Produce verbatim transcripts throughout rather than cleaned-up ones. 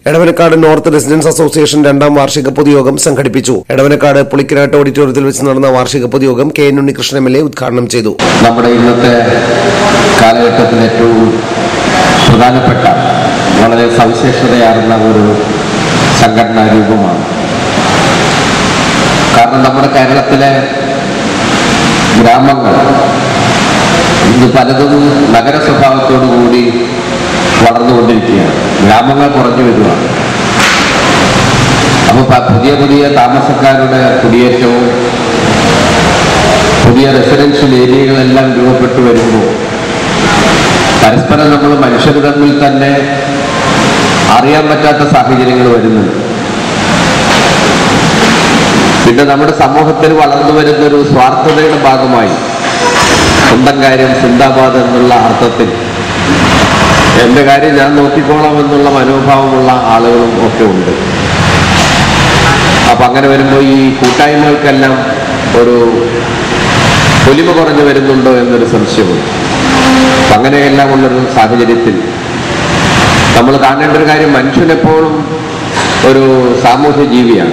Edavanakkad north residence association രണ്ടാം വാർഷിക പൊതുയോഗം സംഘടിപ്പിച്ചു. എടവനക്കാട് പുളിക്കനാട്ട് ഓഡിറ്റോറിയത്തിൽ വെച്ച് നടന്ന വാർഷിക പൊതുയോഗം K N Unnikrishnan M L A ഉദ്ഘാടനം ചെയ്തു. നമ്മുടെ ഇന്നത്തെ കാലഘട്ടത്തിൽ ഏറ്റവും പ്രധാനപ്പെട്ട വളരെ സവിശേഷതയാർന്ന ഒരു സംഘടനാ രൂപമാണ്. കാരണം നമ്മുടെ കേരളത്തിലെ ഗ്രാമങ്ങൾ ഇന്ന് പലതും നഗര സ്വഭാവത്തോടു കൂടി വളർന്നുകൊണ്ടിരിക്കുകയാണ്. ഗ്രാമങ്ങൾ കുറഞ്ഞു വരികയാണ്. അപ്പോൾ പുതിയ പുതിയ താമസക്കാരുടെ കുടിയേറ്റവും പുതിയ റെസിഡൻഷ്യൽ ഏരിയകളെല്ലാം രൂപപ്പെട്ടു വരുമ്പോൾ പരസ്പരം നമ്മൾ മനുഷ്യർ തമ്മിൽ തന്നെ അറിയാൻ പറ്റാത്ത സാഹചര്യങ്ങൾ വരുന്നുണ്ട്. പിന്നെ നമ്മുടെ സമൂഹത്തിൽ വളർന്നു വരുന്നൊരു സ്വാർത്ഥതയുടെ ഭാഗമായി സ്വന്തം കാര്യം സിന്ദാബാദ് എന്നുള്ള അർത്ഥത്തിൽ എൻ്റെ കാര്യം ഞാൻ നോക്കിക്കോളാം എന്നുള്ള മനോഭാവമുള്ള ആളുകളും ഒക്കെ ഉണ്ട്. അപ്പം അങ്ങനെ വരുമ്പോൾ ഈ കൂട്ടായ്മകൾക്കെല്ലാം ഒരു പൊലിമ കുറഞ്ഞു വരുന്നുണ്ടോ എന്നൊരു സംശയമുണ്ട്. അപ്പം അങ്ങനെയെല്ലാം ഉള്ളൊരു സാഹചര്യത്തിൽ നമ്മൾ കാണേണ്ട ഒരു കാര്യം, മനുഷ്യനെപ്പോഴും ഒരു സാമൂഹ്യ ജീവിയാണ്.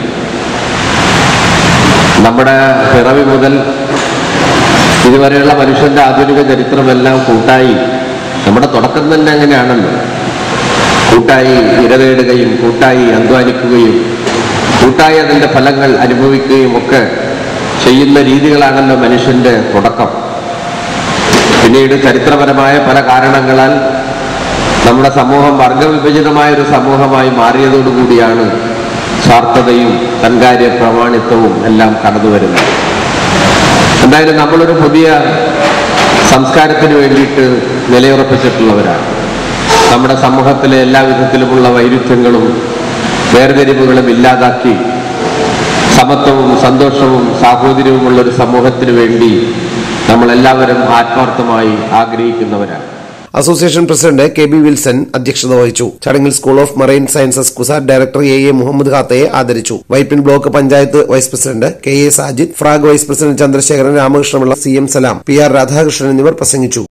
നമ്മുടെ പിറവി മുതൽ ഇതുവരെയുള്ള മനുഷ്യന്റെ ആധുനിക ചരിത്രമെല്ലാം കൂട്ടായി, നമ്മുടെ തുടക്കം തന്നെ അങ്ങനെയാണല്ലോ. കൂട്ടായി ഇരതേടുകയും കൂട്ടായി അധ്വാനിക്കുകയും കൂട്ടായി അതിൻ്റെ ഫലങ്ങൾ അനുഭവിക്കുകയും ഒക്കെ ചെയ്യുന്ന രീതികളാണല്ലോ മനുഷ്യന്റെ തുടക്കം. പിന്നീട് ചരിത്രപരമായ പല കാരണങ്ങളാൽ നമ്മുടെ സമൂഹം വർഗവിഭജിതമായൊരു സമൂഹമായി മാറിയതോടുകൂടിയാണ് സ്വാർത്ഥതയും തൻകാര്യ പ്രമാണിത്വവും എല്ലാം കടന്നു വരുന്നത്. എന്തായാലും നമ്മളൊരു പുതിയ സംസ്കാരത്തിന് വേണ്ടിയിട്ട് നിലയുറപ്പിച്ചിട്ടുള്ളവരാണ്. നമ്മുടെ സമൂഹത്തിലെ എല്ലാ വിധത്തിലുമുള്ള വൈരുദ്ധ്യങ്ങളും വേർതിരിവുകളും ഇല്ലാതാക്കി സമത്വവും സന്തോഷവും സാഹോദര്യവുമുള്ളൊരു സമൂഹത്തിന് വേണ്ടി നമ്മളെല്ലാവരും ആത്മാർത്ഥമായി ആഗ്രഹിക്കുന്നവരാണ്. Association president K B Wilson അധ്യക്ഷത വഹിച്ചു. ചടങ്ങിൽ school of marine sciences CUSAT director A A Muhammad ഖാത്തയെ ആദരിച്ചു. Vypin block panchayat vice president K A Sajid, FRAG vice president Chandrasekharan, Ramakrishnapillai, C M Salam, P R Radhakrishnan എന്നിവർ പ്രസംഗിച്ചു.